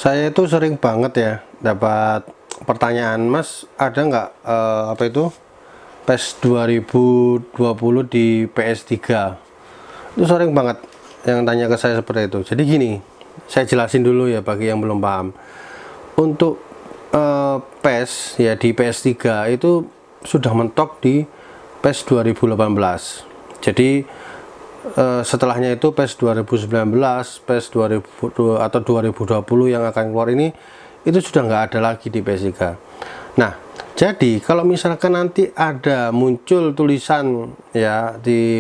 Saya itu sering banget ya dapat pertanyaan, Mas, ada nggak apa itu PES 2020 di PS3? Itu sering banget yang tanya ke saya seperti itu. Jadi gini, saya jelasin dulu ya bagi yang belum paham. Untuk PES ya di PS3 itu sudah mentok di PES 2018. Jadi setelahnya itu PES 2019, PES 2020 atau 2020 yang akan keluar ini itu sudah nggak ada lagi di PS3. Nah, jadi kalau misalkan nanti ada muncul tulisan ya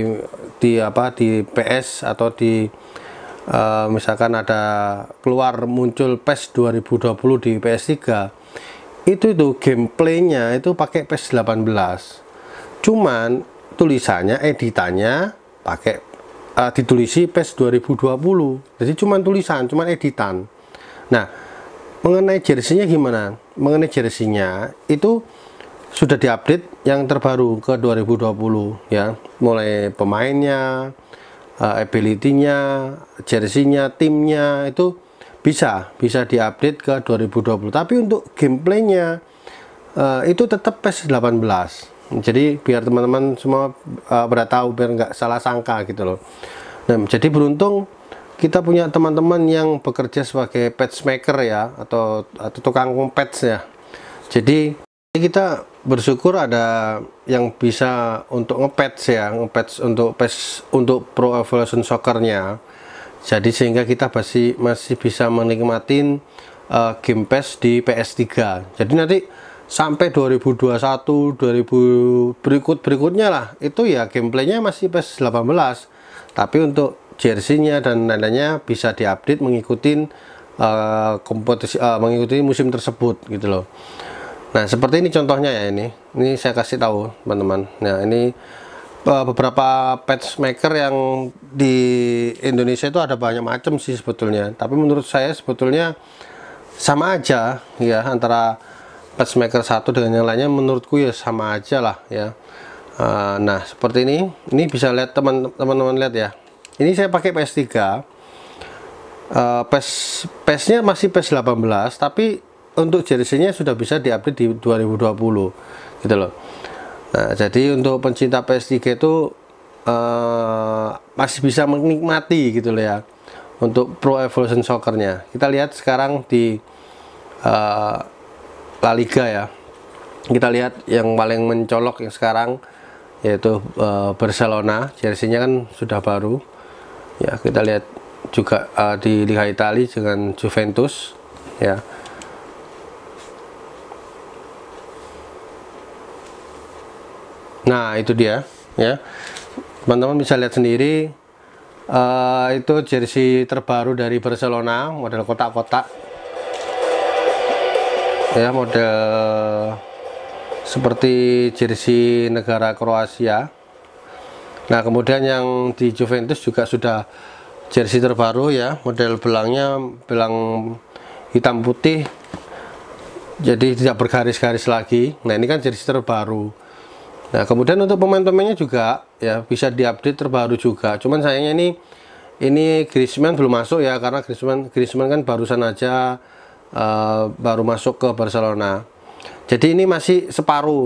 di PS atau di misalkan ada keluar muncul PES 2020 di PS3, itu gameplaynya itu pakai PES 18. Cuman tulisannya, editannya pakai ditulisi PES 2020. Jadi cuman tulisan, cuman editan. Nah, mengenai jersinya gimana? Mengenai jersinya itu sudah diupdate yang terbaru ke 2020 ya. Mulai pemainnya, ability-nya, jersinya, timnya itu bisa diupdate ke 2020. Tapi untuk gameplaynya itu tetap PES 18. Jadi biar teman-teman semua pada tahu, biar nggak salah sangka gitu loh. Nah, jadi beruntung kita punya teman-teman yang bekerja sebagai patchmaker ya, atau tukang patch ya. Jadi kita bersyukur ada yang bisa untuk ngepatch ya, ngepatch untuk PES, untuk Pro Evolution Soccer-nya. Jadi sehingga kita masih bisa menikmatin game PES di PS3. Jadi nanti sampai 2021, 2000 berikutnya lah, itu ya gameplaynya masih PES 18, tapi untuk jersinya dan lain-lainnya bisa diupdate mengikuti kompetisi, mengikuti musim tersebut gitu loh. Nah, seperti ini contohnya ya, ini saya kasih tahu teman-teman. Nah, ini beberapa patchmaker yang di Indonesia itu ada banyak macam sih sebetulnya, tapi menurut saya sebetulnya sama aja ya, antara patchmaker satu dengan yang lainnya menurutku ya sama aja lah ya. Nah, seperti ini bisa lihat teman-teman lihat ya, ini saya pakai PS3, PES-nya masih PES 18, tapi untuk jersinya sudah bisa diupdate di 2020 gitu loh. Nah, jadi untuk pencinta PS3 itu masih bisa menikmati gitu loh ya, untuk Pro Evolution Soccer-nya. Kita lihat sekarang di La Liga ya, kita lihat yang paling mencolok yang sekarang yaitu Barcelona, jersinya kan sudah baru ya. Kita lihat juga di Liga Italia dengan Juventus ya. Nah, itu dia ya, teman-teman bisa lihat sendiri, itu jersey terbaru dari Barcelona, model kotak-kotak ya, model seperti jersey negara Kroasia. Nah, kemudian yang di Juventus juga sudah jersey terbaru ya, model belangnya belang hitam putih, jadi tidak bergaris-garis lagi. Nah, ini kan jersey terbaru. Nah, kemudian untuk pemain-pemainnya juga ya bisa diupdate terbaru juga. Cuman sayangnya ini Griezmann belum masuk ya, karena Griezmann kan barusan aja baru masuk ke Barcelona. Jadi ini masih separuh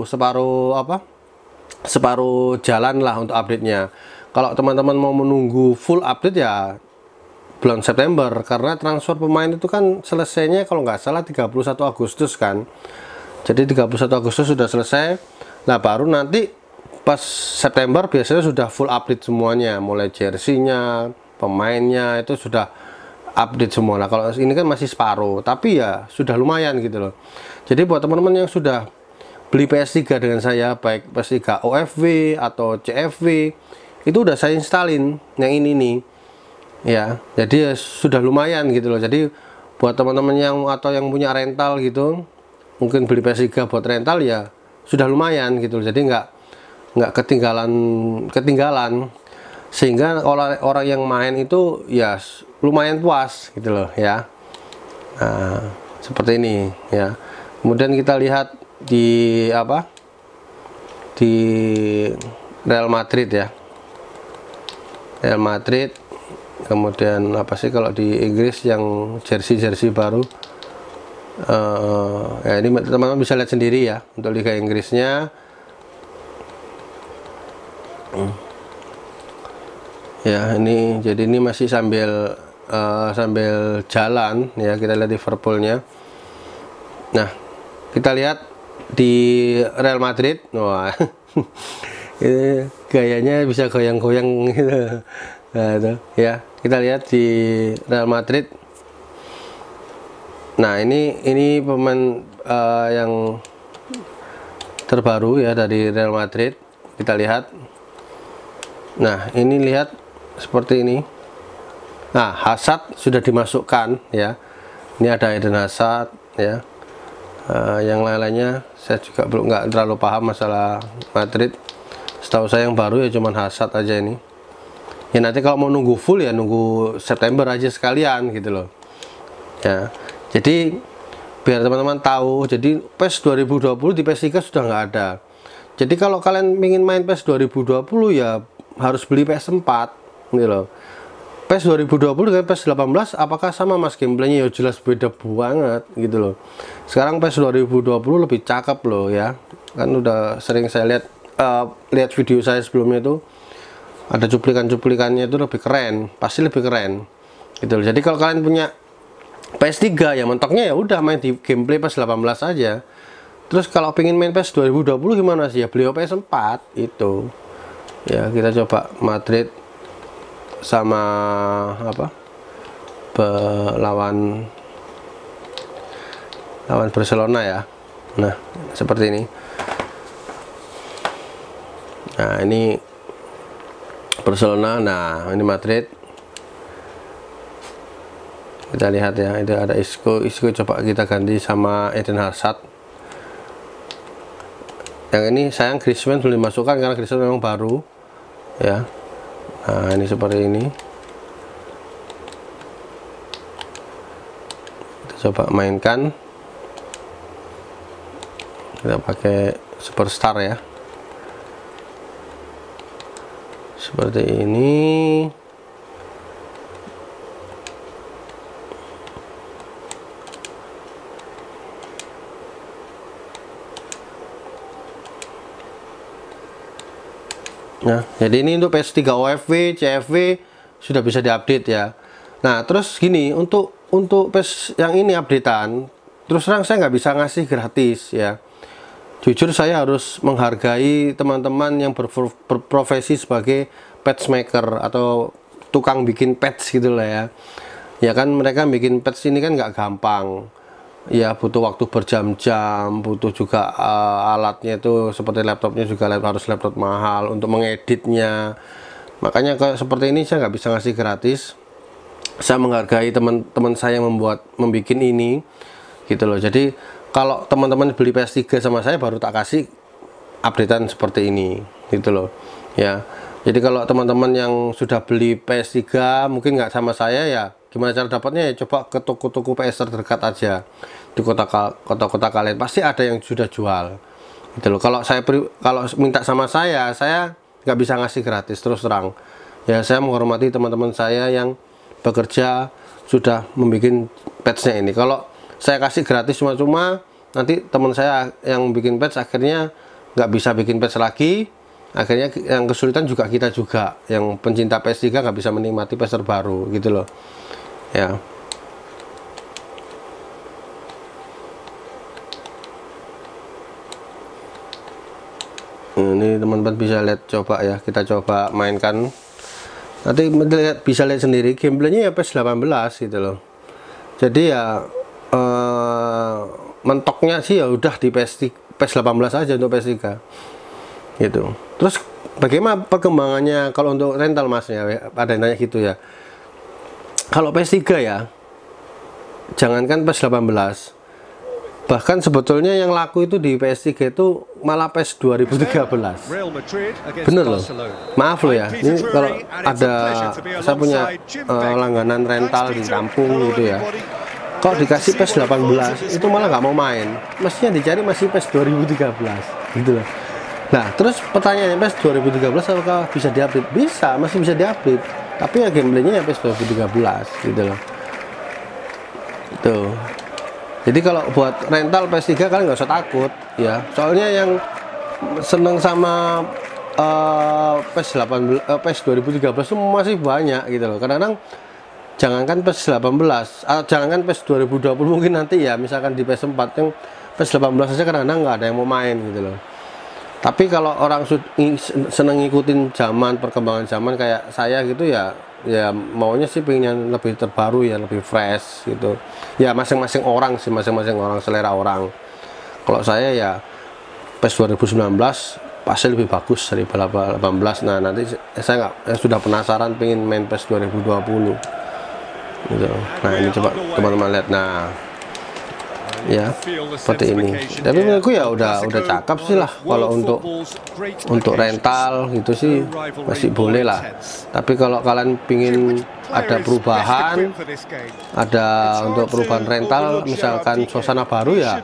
jalan lah untuk update-nya. Kalau teman-teman mau menunggu full update ya bulan September, karena transfer pemain itu kan selesainya kalau nggak salah 31 Agustus kan. Jadi 31 Agustus sudah selesai. Nah, baru nanti pas September biasanya sudah full update semuanya, mulai jersinya, pemainnya itu sudah update semua. Nah, kalau ini kan masih separuh, tapi ya sudah lumayan gitu loh. Jadi buat teman-teman yang sudah beli PS3 dengan saya, baik PS3 OFW atau CFW, itu udah saya instalin yang ini nih ya. Jadi ya sudah lumayan gitu loh. Jadi buat teman-teman yang punya rental gitu, mungkin beli PS3 buat rental ya sudah lumayan gitu loh. Jadi nggak ketinggalan, sehingga orang yang main itu ya lumayan puas gitu loh ya. Nah, seperti ini ya. Kemudian kita lihat di Real Madrid ya, Real Madrid Kemudian apa sih kalau di Inggris yang jersey baru, ya ini teman-teman bisa lihat sendiri ya untuk Liga Inggrisnya. Ya ini, jadi ini masih sambil jalan ya, kita lihat Liverpoolnya. Nah, kita lihat di Real Madrid. Wah, ini gayanya bisa goyang-goyang gitu. Nah, itu ya, kita lihat di Real Madrid. Nah, ini pemain yang terbaru ya dari Real Madrid. Kita lihat. Nah, ini lihat seperti ini. Nah, Hazard sudah dimasukkan ya. Ini ada Eden Hazard ya. Yang lain-lainnya saya juga nggak terlalu paham masalah Madrid. Setahu saya yang baru ya cuman Hazard aja ini. Ya nanti kalau mau nunggu full ya nunggu September aja sekalian gitu loh. Ya. Jadi biar teman-teman tahu, jadi PES 2020 di PS3 sudah nggak ada. Jadi kalau kalian ingin main PES 2020 ya harus beli PS4 gitu loh. PES 2020 dengan PES 18 apakah sama mas gameplaynya? Ya jelas beda banget gitu loh. Sekarang PES 2020 lebih cakep loh ya. Kan udah sering saya lihat video saya sebelumnya itu, ada cuplikannya itu lebih keren, pasti lebih keren gitu loh. Jadi kalau kalian punya PS3 ya mentoknya ya udah main di gameplay PES 18 aja. Terus kalau pengen main PES 2020 gimana sih? Ya beli PS4 itu. Ya kita coba Madrid sama apa? lawan Barcelona ya. Nah, seperti ini. Nah, ini Barcelona. Nah, ini Madrid. Kita lihat ya, itu ada Isco coba kita ganti sama Eden Hazard. Yang ini sayang Griezmann belum dimasukkan karena Griezmann memang baru ya. Nah, ini seperti ini. Kita coba mainkan. Kita pakai superstar ya. Seperti ini. Nah, jadi ini untuk PS3 OFW, CFW sudah bisa diupdate ya. Nah, terus gini, untuk PS yang ini updatean, terus terang saya nggak bisa ngasih gratis ya. Jujur saya harus menghargai teman-teman yang berprofesi sebagai patchmaker atau tukang bikin patch gitu lah ya. Ya kan mereka bikin patch ini kan nggak gampang. Ya butuh waktu berjam-jam, butuh juga alatnya itu seperti laptopnya juga harus laptop mahal untuk mengeditnya. Makanya kayak seperti ini saya nggak bisa ngasih gratis. Saya menghargai teman-teman saya yang membuat ini gitu loh. Jadi kalau teman-teman beli PS3 sama saya baru tak kasih updatean seperti ini gitu loh ya. Jadi kalau teman-teman yang sudah beli PS3 mungkin nggak sama saya ya, gimana cara dapatnya ya, coba ke toko-toko PS terdekat aja di kota-kota kalian, pasti ada yang sudah jual gitu loh. Kalau minta sama saya nggak bisa ngasih gratis, terus terang ya. Saya menghormati teman-teman saya yang bekerja sudah membuat patchnya ini. Kalau saya kasih gratis cuma-cuma, nanti teman saya yang bikin patch akhirnya nggak bisa bikin patch lagi. Akhirnya yang kesulitan juga kita juga, yang pencinta PS3 nggak bisa menikmati PS terbaru gitu loh ya. Ini teman-teman bisa lihat, coba ya, kita coba mainkan. Nanti bisa lihat sendiri gameplaynya ya PS 18 gitu loh. Jadi ya mentoknya sih ya udah di PS 18 aja untuk PS3 gitu. Terus bagaimana perkembangannya kalau untuk rental masnya? Ada yang nanya gitu ya. Kalau PS3 ya, jangankan PS 18, bahkan sebetulnya yang laku itu di PS3 itu malah PS 2013. Bener loh, maaf loh ya, ini kalau ada, saya punya langganan rental di kampung gitu ya, kok dikasih PS 18 itu malah nggak mau main, mestinya dicari masih PS 2013 gitu loh. Nah terus pertanyaannya, PS 2013 apakah bisa diupdate? Bisa, masih bisa diupdate tapi ya gameplaynya ya PES 2013 gitu loh. Tuh. Jadi kalau buat rental PS3 kalian nggak usah takut ya. Soalnya yang seneng sama PES 18, PES 2013 itu masih banyak gitu loh. Kadang-kadang jangankan PES 18, atau jangankan PES 2020 mungkin nanti ya, misalkan di PS4 yang PES 18 saja kadang-kadang nggak ada yang mau main gitu loh. Tapi kalau orang seneng ngikutin zaman, perkembangan zaman kayak saya gitu ya, ya maunya sih pengen lebih terbaru ya, lebih fresh gitu ya. Masing-masing orang sih, masing-masing orang, selera orang. Kalau saya ya PES 2019 pasti lebih bagus dari 18. Nah nanti saya sudah penasaran pengen main PES 2020 gitu. Nah ini coba teman-teman lihat. Nah ya seperti ini, tapi menurutku ya udah cakep sih lah. Kalau untuk rental gitu sih masih boleh lah. Tapi kalau kalian pingin ada perubahan, ada untuk perubahan rental, misalkan suasana baru ya,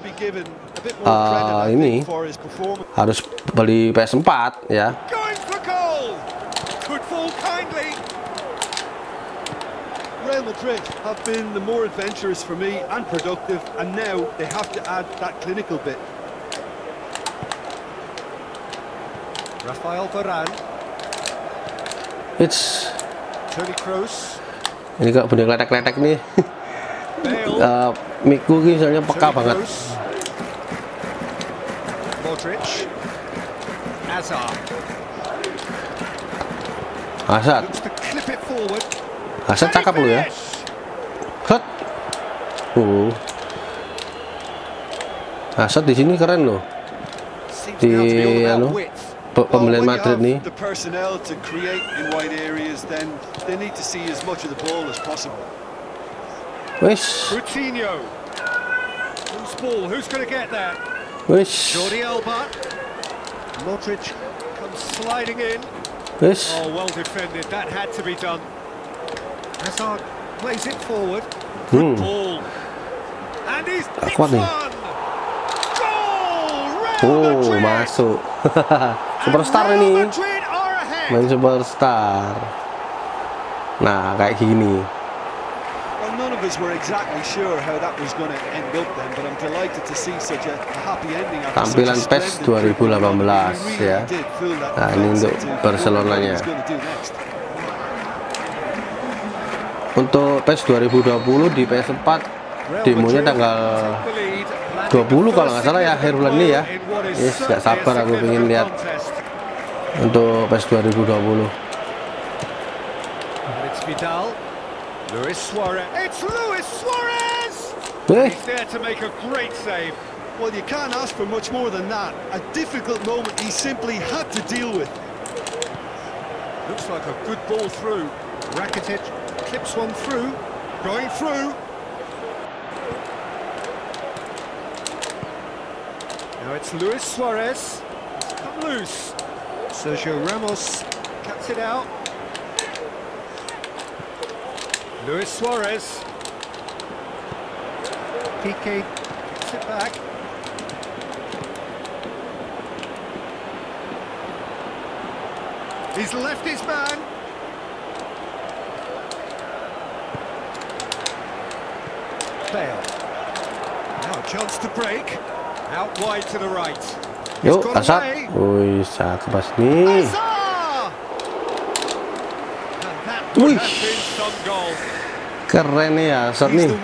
ini harus beli PS4 ya. Real Madrid have been the more adventurous for me and productive, and now they have to add that clinical bit. Rafael Varane. It's Toni Kroos. Ini kok bener kletek-kletek nih. Miku ini misalnya peka banget. Modric. Hazard. Looks to clip it forward. Hazard cakep lo ya. Hot. Hazard di sini keren loh. Di anu pembelian Madrid nih. The personnel to create in wide areas, then they need to see as much of the ball as possible. Wis. Coutinho. Who's ball? Who's going to get that? Wis. Jordi Alba. Modric comes sliding in. Wis. Oh, well defended. That had to be done. Hazard plays it forward. Good ball. And he's hit one. Goal! Oh, masuk. Superstar ini. Main superstar. Nah, kayak gini. Well, none of us were exactly sure how that was going to end up then, but I'm delighted to see such a happy ending. Tampilan PES 2018 ya. Nah, ini untuk Barcelonanya. Untuk PES 2020 di PS4 demonya tanggal 20 kalau nggak salah ya, akhir bulan ini ya. Yes, nggak sabar aku pengen lihat untuk PES 2020. Luis Suarez. It's Luis Suarez. He's there to make a great save. Well, you can't ask for much more than that. A difficult moment he simply had to deal with. Looks like a good ball through. Rakitic clips one through. Going through. Now it's Luis Suarez. It's come loose. Sergio Ramos cuts it out. Luis Suarez. Piqué gets it back. He's left his man. Bale. Now a chance to break. Out wide to the right. Yuk, Hazard. Wih, cakep pas nih. Wih, keren nih ya Hazard nih.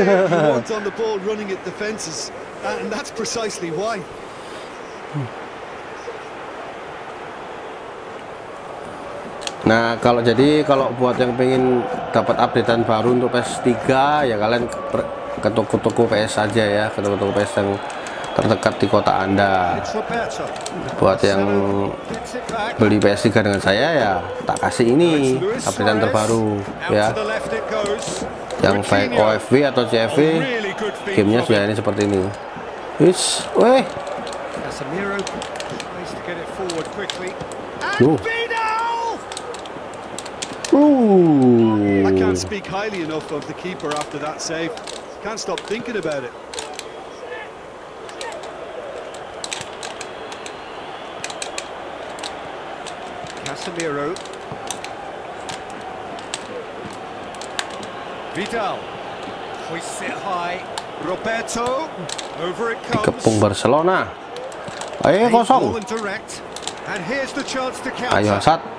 Nah, kalau buat yang pengen dapat updatean baru untuk PS3 ya kalian ke toko-toko PS saja ya, ke toko-toko PS yang terdekat di kota Anda. Buat yang beli PS3 dengan saya ya tak kasih ini updatean terbaru ya, yang baik OFW atau CFW gamenya sudah ini seperti ini. Wis, weh. I can't speak highly enough of the keeper after that save. Can't stop thinking about it. Casemiro. Vidal hoists it high. Roberto, over it comes. Dikepung Barcelona. Ayo kosong. And direct. And here's the chance to Ayo counter. Asad.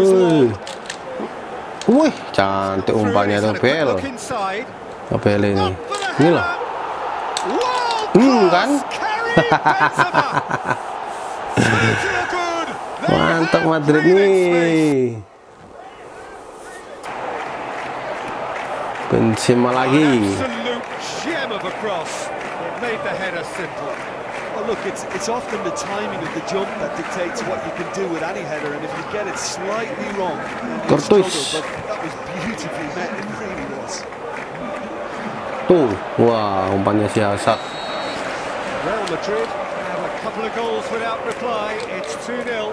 Wih, cantik umpannya tuh Bel. Bel ini. Ini loh. Kan? Mantap Madrid nih. Benzema lagi. Look, it's often the timing of the jump that dictates what you can do with any header, and if you get it slightly wrong, you struggle, but that was beautifully met, it really was. Tuh, wah, umpannya si Hazard. Real Madrid have a couple of goals without reply. It's 2-0.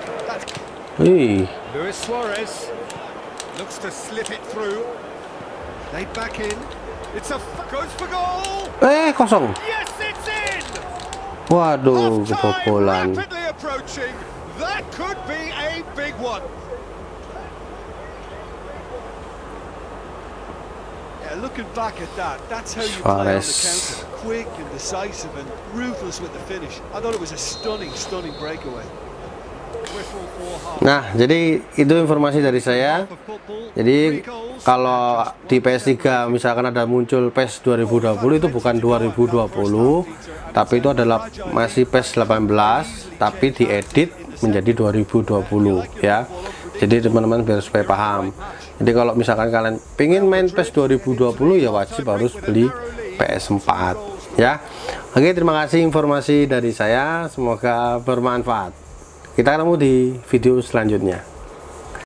Luis Suarez looks to slip it through. Laid back in. It's goes for goal. Kosong. Yes, it's in. Waduh, kebobolan. Rapidly approaching. That could be a big one. Yeah, looking back at that, that's how you play on the counter. Quick and decisive and ruthless with the finish. I thought it was a stunning breakaway. Nah, jadi itu informasi dari saya. Jadi kalau di PS3 misalkan ada muncul PES 2020, itu bukan 2020, tapi itu adalah masih PES 18 tapi diedit menjadi 2020 ya. Jadi teman-teman biar supaya paham. Jadi kalau misalkan kalian pengen main PES 2020 ya wajib harus beli PS4 ya. Oke, terima kasih informasi dari saya, semoga bermanfaat. Kita ketemu di video selanjutnya.